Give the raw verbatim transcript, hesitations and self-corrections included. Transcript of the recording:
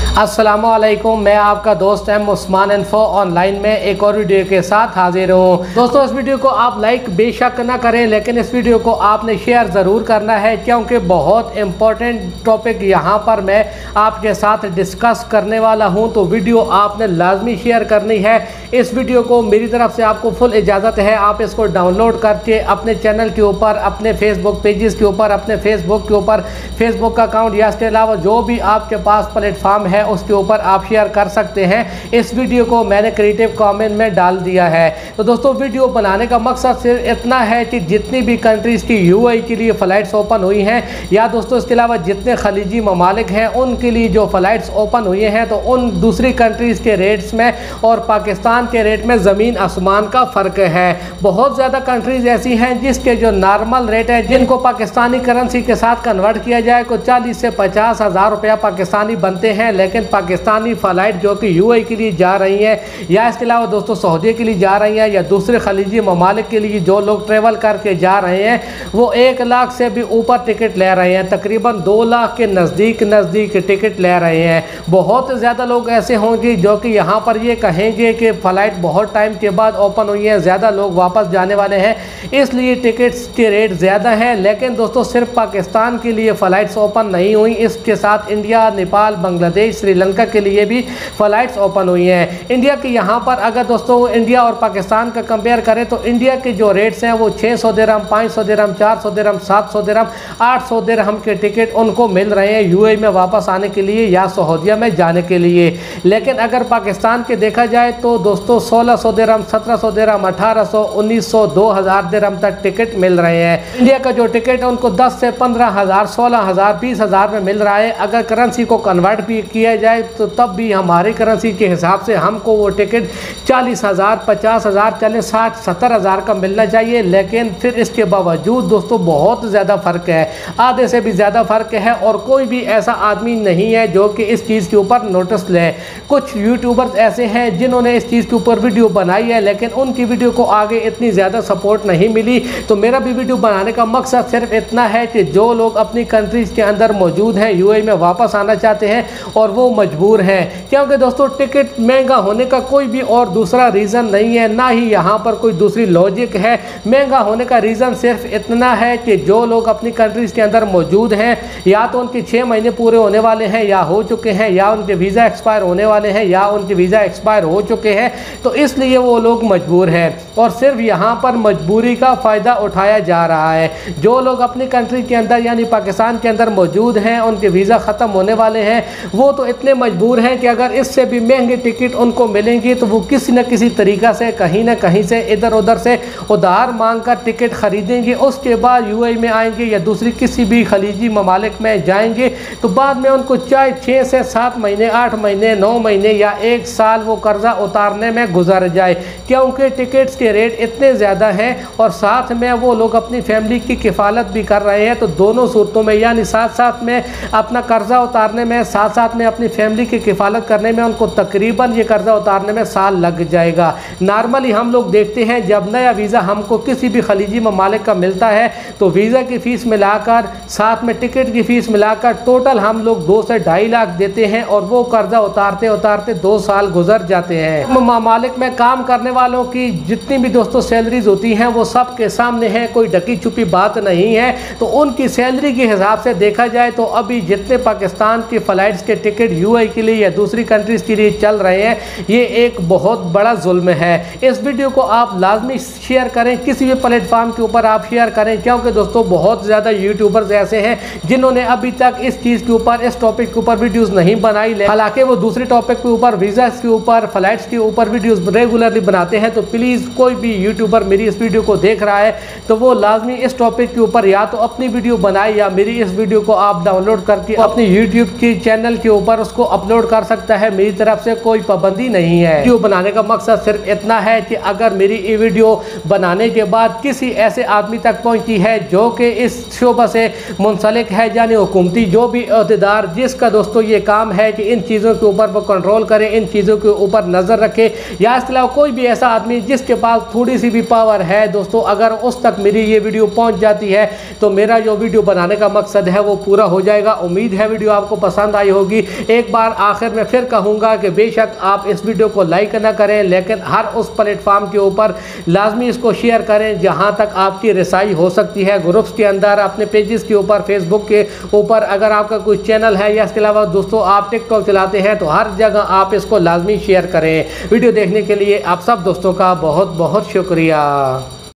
अस्सलामुअलैकुम, मैं आपका दोस्त एम उस्मान इन्फो ऑनलाइन में एक और वीडियो के साथ हाजिर हूँ। दोस्तों, इस वीडियो को आप लाइक बेशक ना करें, लेकिन इस वीडियो को आपने शेयर ज़रूर करना है, क्योंकि बहुत इम्पोर्टेंट टॉपिक यहाँ पर मैं आपके साथ डिस्कस करने वाला हूँ। तो वीडियो आपने लाजमी शेयर करनी है। इस वीडियो को मेरी तरफ से आपको फुल इजाज़त है, आप इसको डाउनलोड करके अपने चैनल के ऊपर, अपने फेसबुक पेजेस के ऊपर, अपने फेसबुक के ऊपर फेसबुक का अकाउंट या इसके अलावा जो भी आपके पास प्लेटफॉर्म है उसके ऊपर आप शेयर कर सकते हैं। इस वीडियो को मैंने क्रिएटिव कमेंट में डाल दिया है। तो दोस्तों, वीडियो बनाने का मकसद सिर्फ इतना है कि जितनी भी कंट्रीज़ की यूएई के लिए फ़्लाइट्स ओपन हुई हैं, या दोस्तों इसके अलावा जितने खलीजी ममालिक हैं उनके लिए जो फ़्लाइट्स ओपन हुए हैं, तो उन दूसरी कंट्रीज़ के रेट्स में और पाकिस्तान के रेट में ज़मीन आसमान का फ़र्क है। बहुत ज़्यादा कंट्रीज़ ऐसी हैं जिसके जो नॉर्मल रेट है, जिनको पाकिस्तानी करेंसी के साथ कन्वर्ट किया जाए तो चालीस से पचास हज़ार रुपया पाकिस्तानी बनते हैं। लेकिन पाकिस्तानी फ़्लाइट जो कि यूएई के लिए जा रही हैं, या इसके अलावा दोस्तों सऊदी के लिए जा रही हैं, या दूसरे खलीजी ममालिक के लिए जो लोग ट्रेवल करके जा रहे हैं, वो एक लाख से भी ऊपर टिकट ले रहे हैं। तकरीबन दो लाख के नज़दीक नज़दीक टिकट ले रहे हैं। बहुत ज़्यादा लोग ऐसे होंगे जो कि यहाँ पर ये कहेंगे कि फ़्लाइट बहुत टाइम के बाद ओपन हुई है, ज़्यादा लोग वापस जाने वाले हैं, इसलिए टिकट्स के रेट ज़्यादा हैं। लेकिन दोस्तों, सिर्फ पाकिस्तान के लिए फ़्लाइट्स ओपन नहीं हुई, इसके साथ इंडिया, नेपाल, बांग्लादेश, श्रीलंका के लिए भी फ़्लाइट्स ओपन हुई हैं। इंडिया के यहाँ पर अगर दोस्तों इंडिया और पाकिस्तान का कंपेयर करें तो इंडिया के जो रेट्स हैं वो छः सौ दिरहम, पाँच सौ दिरहम, चार सौ दिरहम, सात सौ दिरहम, आठ सौ दिरहम के टिकट उनको मिल रहे हैं यूएई में वापस आने के लिए या सऊदीया में जाने के लिए। लेकिन अगर पाकिस्तान के देखा जाए तो दोस्तों सोलह सौ दिरहम, सत्रह सौ दिरहम, अठारह सौ, उन्नीस सौ, दो हज़ार दिरहम तक टिकट मिल रहे हैं। इंडिया का जो टिकट है उनको दस से पंद्रह हज़ार, सोलह हज़ार, बीस हज़ार में मिल रहा है। अगर करेंसी को कन्वर्ट भी किया जाए तो तब भी हमारी करेंसी के हिसाब से हमको वो टिकट चालीस हज़ार, पचास हज़ार, चले साठ सत्तर हज़ार का मिलना चाहिए। लेकिन फिर इसके बावजूद दोस्तों बहुत ज़्यादा फ़र्क है, आधे से भी ज़्यादा फ़र्क है, और कोई भी ऐसा आदमी नहीं है जो कि इस चीज़ के ऊपर नोटिस ले। कुछ यूट्यूबर्स ऐसे हैं जिन्होंने इस चीज़ के ऊपर वीडियो बनाई है, लेकिन उनकी वीडियो को आगे इतनी ज़्यादा सपोर्ट नहीं मिली। तो मेरा भी वीडियो बनाने का मकसद सिर्फ इतना है कि जो लोग अपनी कंट्रीज़ के अंदर मौजूद हैं, यूएई में वापस आना चाहते हैं और वो मजबूर हैं, क्योंकि दोस्तों टिकट महंगा होने का कोई भी और दूसरा रीज़न नहीं है, ना ही यहाँ पर कोई दूसरी लॉजिक है। महंगा होने का रीज़न सिर्फ इतना है कि जो लोग अपनी कंट्रीज़ के अंदर मौजूद हैं, या तो उनके छः महीने पूरे होने वाले हैं या हो चुके हैं, या उनके वीज़ा एक्सपायर होने वाले हैं या उनके वीज़ा एक्सपायर हो चुके हैं, तो इसलिए वो लोग मजबूर हैं और सिर्फ यहाँ पर मजबूरी का फ़ायदा उठाया जा रहा है। जो लोग अपनी कंट्री के अंदर यानी पाकिस्तान के अंदर मौजूद हैं, उनके वीज़ा ख़त्म होने वाले हैं, वो तो इतने मजबूर हैं कि अगर इससे भी महंगे टिकट उनको मिलेंगी तो वो किसी न किसी तरीक़ा से, कहीं ना कहीं से, इधर उधर से उधार मांग कर टिकट ख़रीदेंगे। उसके बाद यूएई में आएंगे या दूसरी किसी भी खलीजी ममालिक में जाएंगे, तो बाद में उनको चाहे छः से सात महीने, आठ महीने, नौ महीने या एक साल वो कर्ज़ा उतारने में गुजर जाए, क्योंकि टिकट्स के रेट इतने ज़्यादा हैं और साथ में वो लोग अपनी फैमिली की किफ़ालत भी कर रहे हैं। तो दोनों सूरतों में, यानी साथ साथ में अपना कर्ज़ा उतारने में, साथ साथ में अपनी फैमिली की किफ़ालत करने में उनको तकरीबन ये कर्ज़ा उतारने में साल लग जाएगा। नॉर्मली हम लोग देखते हैं जब नया वीज़ा हमको किसी भी खलीजी ममालिक का मिलता है तो वीज़ा की फ़ीस मिलाकर, साथ में टिकट की फ़ीस मिलाकर टोटल हम लोग दो से ढाई लाख देते हैं और वो कर्ज़ा उतारते उतारते दो साल गुजर जाते हैं। ममालिक में काम करने वालों की जितनी भी दोस्तों सैलरीज होती हैं वो सब के सामने है, कोई ढकी छुपी बात नहीं है। तो उनकी सैलरी के हिसाब से देखा जाए तो अभी जितने पाकिस्तान की फ़्लाइट्स के टिकट यूएई के लिए या दूसरी कंट्रीज़ के लिए चल रहे हैं, ये एक बहुत बड़ा जुल्म है। इस वीडियो को आप लाजमी शेयर करें, किसी भी प्लेटफॉर्म के ऊपर आप शेयर करें, क्योंकि दोस्तों बहुत ज़्यादा यूट्यूबर्स ऐसे हैं जिन्होंने अभी तक इस चीज़ के ऊपर, इस टॉपिक के ऊपर वीडियोज़ नहीं बनाई। हालांकि वो दूसरे टॉपिक के ऊपर, वीज़ास के ऊपर, फ़्लाइट्स के ऊपर वीडियोज़ रेगुलरली बनाते हैं। तो प्लीज़ कोई भी यूट्यूबर मेरी इस वीडियो को देख रहा है तो वो लाजमी इस टॉपिक के ऊपर या तो अपनी वीडियो बनाए या मेरी इस वीडियो को आप डाउनलोड करके अपने यूट्यूब के चैनल के ऊपर उसको अपलोड कर सकता है। मेरी तरफ से कोई पाबंदी नहीं है। वीडियो बनाने का मकसद सिर्फ इतना है कि अगर मेरी ये वीडियो बनाने के बाद किसी ऐसे आदमी तक पहुंची है जो कि इस शोबा से मुंसलिक है, यानी हुकूमती जो भी अहदेदार जिसका दोस्तों ये काम है कि इन चीज़ों के ऊपर वो कंट्रोल करे, इन चीज़ों के ऊपर नज़र रखे, या इसके अलावा कोई भी ऐसा आदमी जिसके पास थोड़ी सी भी पावर है दोस्तों, अगर उस तक मेरी ये वीडियो पहुंच जाती है तो मेरा जो वीडियो बनाने का मकसद है वो पूरा हो जाएगा। उम्मीद है वीडियो आपको पसंद आई होगी। एक बार आखिर में फिर कहूँगा कि बेशक आप इस वीडियो को लाइक ना करें, लेकिन हर उस प्लेटफार्म के ऊपर लाजमी इसको शेयर करें जहाँ तक आपकी रसाई हो सकती है। ग्रुप्स के अंदर, अपने पेजेस के ऊपर, फेसबुक के ऊपर, अगर आपका कोई चैनल है या इसके अलावा दोस्तों आप टिकटॉक चलाते हैं तो हर जगह आप इसको लाजमी शेयर करें। वीडियो देखने के लिए आप सब दोस्तों का बहुत बहुत शुक्रिया।